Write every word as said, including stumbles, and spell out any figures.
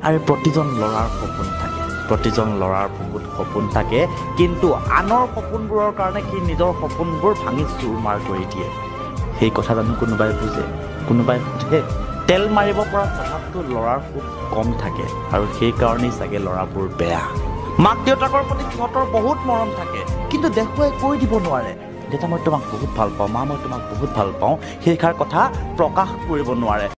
আৰু প্ৰতিজন ল'ৰাৰ সপোন থাকে প্ৰতিজন ল'ৰাৰ বহুত সপোন থাকে কিন্তু আনৰ সপোনবোৰৰ কাৰণে সি নিজৰ সপোনবোৰ ভাঙি চুৰমাৰ কৰি দিয়ে সেই কথা জানো কোনোবাই বুজে কোনোবাই সোধে তেল মাৰিব পৰা স্বভাৱটো ল'ৰাৰ খুব কম থাকে আৰু সেইকাৰণেই চাগে ল'ৰাবোৰ বেয়া মাক দেউতাকৰ প্ৰতি সিহঁতৰ বহুত মৰম থাকে কিন্তু দেখুৱাই কৈ দিব নোৱাৰে দেউতা মই তোমাক বহুত ভাল পাওঁ মা মই তোমাক বহুত ভাল পাওঁ সেইষাৰ কথা প্ৰকাশ কৰিব নোৱাৰে